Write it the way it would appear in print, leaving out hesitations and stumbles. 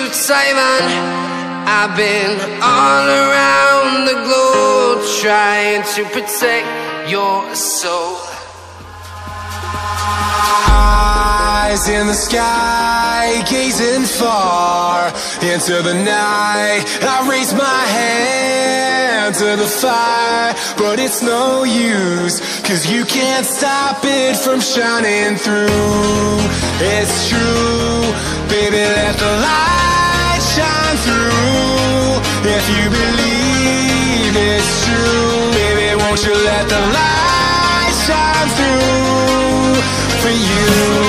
Taiwan. I've been all around the globe trying to protect your soul. Eyes in the sky, gazing far into the night. I raise my hand to the fire, but it's no use, 'cause you can't stop it from shining through. It's true, baby, let the light shine through. If you believe it's true, baby, won't you let the light shine through for you?